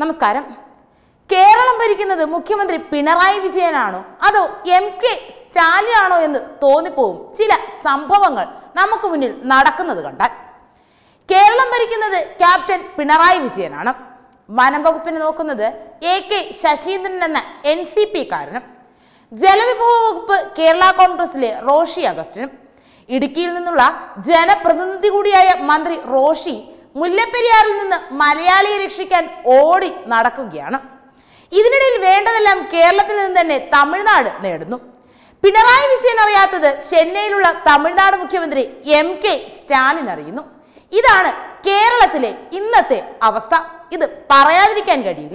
നമസ്കാരം. കേരളം ഭരിക്കുന്നത് മുഖ്യമന്ത്രി പിണറായി വിജയനാണോ അതോ MK സ്റ്റാലിനാണോ എന്ന് തോന്നിപ്പോവും ചില സംഭവങ്ങൾ നമുക്ക് മുന്നിൽ നടക്കുന്നത് കണ്ടാൽ. കേരളം ഭരിക്കുന്നത് ക്യാപ്റ്റൻ പിണറായി വിജയനാണ്. വനം വകുപ്പിന് നോക്കുന്നത് AK ശശീന്ദ്രൻ എന്ന NCP കാരനും. ജലവിഭവ വകുപ്പ് കേരള കോൺഗ്രസിലെ റോഷി അഗസ്റ്റിനും. ഇടുക്കിയിൽ നിന്നുള്ള ജനപ്രതിനിധി കൂടിയായ മന്ത്രി റോഷി മുല്ലപ്പെരിയാറിൽ നിന്ന് മലയാളിയെ രക്ഷിക്കാൻ ഓടി നടക്കുകയാണ്. ഇതിനിടയിൽ വേണ്ടതെല്ലാം കേരളത്തിൽ നിന്ന് തന്നെ തമിഴ്നാട് നേടുന്നു. പിണറായി വിജയൻ അറിയാത്തത് ചെന്നൈയിലുള്ള തമിഴ്നാട് മുഖ്യമന്ത്രി MK സ്റ്റാലിൻ അറിയുന്നു. ഇതാണ് കേരളത്തിലെ ഇന്നത്തെ അവസ്ഥ. ഇത് പറയാതിരിക്കാൻ കഴിയില്ല.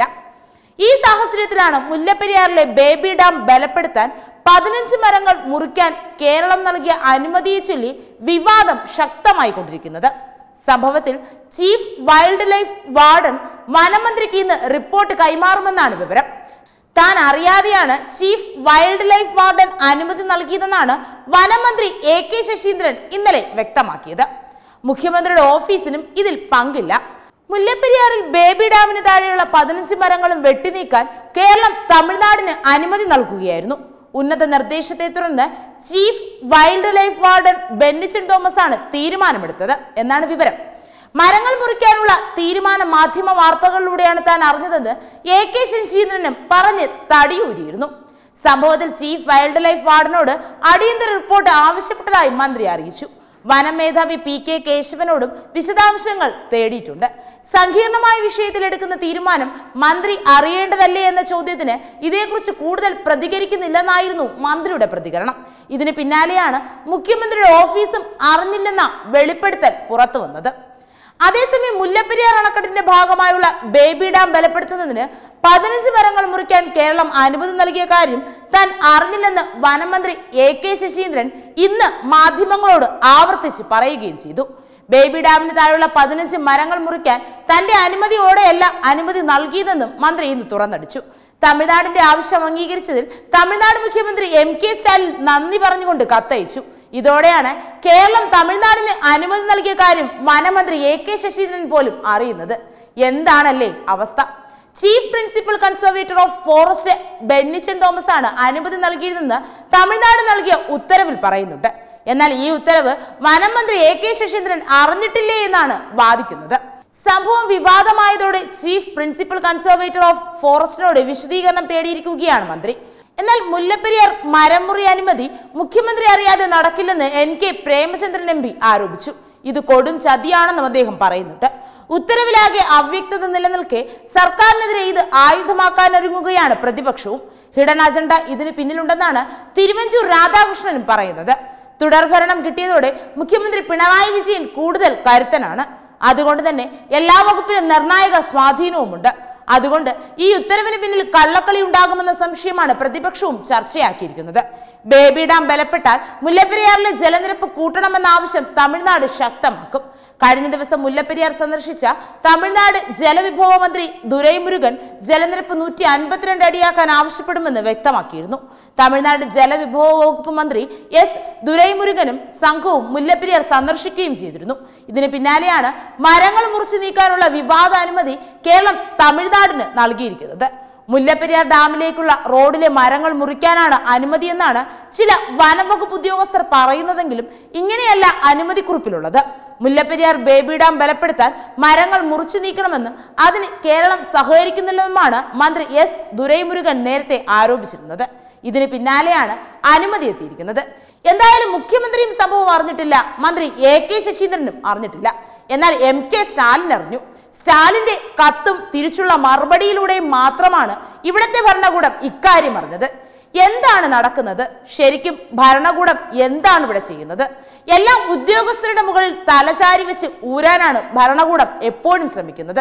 ഈ സാഹചര്യത്തിലാണ് മുല്ലപ്പെരിയാറിലെ ബേബി ഡാം ബലപ്പെടുത്താൻ 15 മരങ്ങൾ മുറിക്കാൻ കേരളം നൽകിയ അനുമതിയെ ചൊല്ലി വിവാദം ശക്തമായിക്കൊണ്ടിരിക്കുന്നത്. സംഭവത്തിൽ ചീഫ് വൈൽഡ് ലൈഫ് വാർഡൻ വനമന്ത്രിക്ക് ഇന്ന് റിപ്പോർട്ട് കൈമാറുമെന്നാണ് വിവരം. താൻ അറിയാതെയാണ് ചീഫ് വൈൽഡ് ലൈഫ് വാർഡൻ അനുമതി നൽകിയതെന്നാണ് വനമന്ത്രി AK ശശീന്ദ്രൻ ഇന്നലെ വ്യക്തമാക്കിയത്. മുഖ്യമന്ത്രിയുടെ ഓഫീസിനും ഇതിൽ പങ്കില്ല. മുല്ലപ്പെരിയാറിൽ ബേബി ഡാമിന് താഴെയുള്ള 15 മരങ്ങളും വെട്ടിനീക്കാൻ കേരളം തമിഴ്നാടിന് അനുമതി നൽകുകയായിരുന്നു. ഉന്നത നിർദ്ദേശത്തെ തുടർന്ന് chief wild life warden Bennichan Thomas ആണ് തീരുമാനമെടുത്തത് എന്നാണ് വിവരം. മരങ്ങൾ മുറിക്കാനുള്ള തീരുമാനം മാധ്യമ വാർത്തകളിലൂടെയാണ് താൻ അറിഞ്ഞതെന്ന് AK ശശീന്ദ്രനും പറഞ്ഞ് തടിയൂരിയിരുന്നു. സംഭവത്തിൽ ചീഫ് വൈൽഡ് ലൈഫ് വാർഡനോട് അടിയന്തര റിപ്പോർട്ട് ആവശ്യപ്പെട്ടതായി മന്ത്രി അറിയിച്ചു. വനം മേധാവി PK കേശവനോടും വിശദാംശങ്ങൾ തേടിയിട്ടുണ്ട്. സങ്കീർണമായ വിഷയത്തിൽ എടുക്കുന്ന തീരുമാനം മന്ത്രി അറിയേണ്ടതല്ലേ എന്ന ചോദ്യത്തിന് ഇതേക്കുറിച്ച് കൂടുതൽ പ്രതികരിക്കുന്നില്ലെന്നായിരുന്നു മന്ത്രിയുടെ പ്രതികരണം. ഇതിന് പിന്നാലെയാണ് മുഖ്യമന്ത്രിയുടെ ഓഫീസും അറിഞ്ഞില്ലെന്ന വെളിപ്പെടുത്തൽ പുറത്തു വന്നത്. അതേസമയം മുല്ലപ്പെരിയാർ അണക്കെട്ടിന്റെ ഭാഗമായുള്ള ബേബി ഡാം ബലപ്പെടുത്തുന്നതിന് 15 മരങ്ങൾ മുറിക്കാൻ കേരളം അനുമതി നൽകിയ കാര്യം താൻ അറിഞ്ഞില്ലെന്ന് വനമന്ത്രി AK ശശീന്ദ്രൻ ഇന്ന് മാധ്യമങ്ങളോട് ആവർത്തിച്ച് പറയുകയും ചെയ്തു. ബേബി ഡാമിന് താഴെയുള്ള 15 മരങ്ങൾ മുറിക്കാൻ തന്റെ അനുമതിയോടെയല്ല അനുമതി നൽകിയതെന്നും മന്ത്രി ഇന്ന് തുറന്നടിച്ചു. തമിഴ്നാടിന്റെ ആവശ്യം അംഗീകരിച്ചതിൽ തമിഴ്നാട് മുഖ്യമന്ത്രി MK സ്റ്റാലിൻ നന്ദി പറഞ്ഞുകൊണ്ട് കത്തയച്ചു. ഇതോടെയാണ് കേരളം തമിഴ്നാടിന് അനുമതി നൽകിയ കാര്യം വനമന്ത്രി AK ശശീന്ദ്രൻ പോലും അറിയുന്നത്. എന്താണല്ലേ അവസ്ഥ? Chief principal conservator of forest Bennichan Thomas ആണ് അനുമതി നൽകിയതെന്ന് തമിഴ്നാട് നൽകിയ ഉത്തരവിൽ പറയുന്നുണ്ട്. എന്നാൽ ഈ ഉത്തരവ് വനമന്ത്രി AK ശശീന്ദ്രൻ അറിഞ്ഞിട്ടില്ലേ എന്നാണ് വാദിക്കുന്നത്. സംഭവം വിവാദമായതോടെ ചീഫ് പ്രിൻസിപ്പൽ കൺസർവേറ്റർ ഓഫ് ഫോറസ്റ്റിനോട് വിശദീകരണം തേടിയിരിക്കുകയാണ് മന്ത്രി. എന്നാൽ മുല്ലപ്പെരിയാർ മരംമുറി അനുമതി മുഖ്യമന്ത്രി അറിയാതെ നടക്കില്ലെന്ന് NK പ്രേമചന്ദ്രൻ MP ആരോപിച്ചു. ഇത് കൊടും ചതിയാണെന്നും അദ്ദേഹം പറയുന്നുണ്ട്. ഉത്തരവിലാകെ അവ്യക്തത നിലനിൽക്കെ സർക്കാരിനെതിരെ ഇത് ആയുധമാക്കാനൊരുങ്ങുകയാണ് പ്രതിപക്ഷവും. ഹിഡൻ അജണ്ട ഇതിന് പിന്നിലുണ്ടെന്നാണ് തിരുവഞ്ചൂർ രാധാകൃഷ്ണനും പറയുന്നത്. തുടർഭരണം കിട്ടിയതോടെ മുഖ്യമന്ത്രി പിണറായി വിജയൻ കൂടുതൽ കരുത്തനാണ്. അതുകൊണ്ട് തന്നെ എല്ലാ വകുപ്പിലും നിർണായക സ്വാധീനവുമുണ്ട്. അതുകൊണ്ട് ഈ ഉത്തരവിന് പിന്നിൽ കള്ളക്കളി ഉണ്ടാകുമെന്ന സംശയമാണ് പ്രതിപക്ഷവും ചർച്ചയാക്കിയിരിക്കുന്നത്. ബേബി ഡാം ബലപ്പെട്ടാൽ മുല്ലപ്പെരിയാറിലെ ജലനിരപ്പ് കൂട്ടണമെന്ന ആവശ്യം തമിഴ്നാട് ശക്തമാക്കും. കഴിഞ്ഞ ദിവസം മുല്ലപ്പെരിയാർ സന്ദർശിച്ച തമിഴ്നാട് ജലവിഭവ മന്ത്രി ദുരൈമുരുകൻ ജലനിരപ്പ് 152 അടിയാക്കാൻ ആവശ്യപ്പെടുമെന്ന് വ്യക്തമാക്കിയിരുന്നു. തമിഴ്നാട് ജലവിഭവ വകുപ്പ് മന്ത്രി S ദുരൈമുരുകനും സംഘവും മുല്ലപ്പെരിയാർ സന്ദർശിക്കുകയും ചെയ്തിരുന്നു. ഇതിന് പിന്നാലെയാണ് മരങ്ങൾ മുറിച്ചു നീക്കാനുള്ള വിവാദ അനുമതി കേരളം തമിഴ്നാടിന് നൽകിയിരിക്കുന്നത്. മുല്ലപ്പെരിയാർ ഡാമിലേക്കുള്ള റോഡിലെ മരങ്ങൾ മുറിക്കാനാണ് അനുമതിയെന്നാണ് ചില വനംവകുപ്പ് ഉദ്യോഗസ്ഥർ പറയുന്നതെങ്കിലും ഇങ്ങനെയല്ല അനുമതിക്കുറിപ്പിലുള്ളത്. മുല്ലപ്പെരിയാർ ബേബി ഡാം ബലപ്പെടുത്താൻ മരങ്ങൾ മുറിച്ചു നീക്കണമെന്നും അതിന് കേരളം സഹകരിക്കുന്നില്ലെന്നുമാണ് മന്ത്രി S ദുരൈമുരുകൻ നേരത്തെ ആരോപിച്ചിരുന്നത്. ഇതിന് പിന്നാലെയാണ് അനുമതി എത്തിയിരിക്കുന്നത്. എന്തായാലും മുഖ്യമന്ത്രിയും സംഭവം അറിഞ്ഞിട്ടില്ല, മന്ത്രി AK ശശീന്ദ്രനും അറിഞ്ഞിട്ടില്ല. എന്നാൽ MK സ്റ്റാലിൻ അറിഞ്ഞു. സ്റ്റാലിന്റെ കത്തും തിരിച്ചുള്ള മറുപടിയിലൂടെയും മാത്രമാണ് ഇവിടത്തെ ഭരണകൂടം ഇക്കാര്യം അറിഞ്ഞത്. എന്താണ് നടക്കുന്നത്? ശരിക്കും ഭരണകൂടം എന്താണ് ഇവിടെ ചെയ്യുന്നത്? എല്ലാം ഉദ്യോഗസ്ഥരുടെ മുകളിൽ തലചാരി വെച്ച് ഊരാനാണ് ഭരണകൂടം എപ്പോഴും ശ്രമിക്കുന്നത്.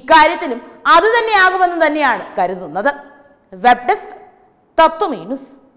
ഇക്കാര്യത്തിലും അത് തന്നെയാകുമെന്ന് തന്നെയാണ് കരുതുന്നത്. Web desk Tatvamayi news.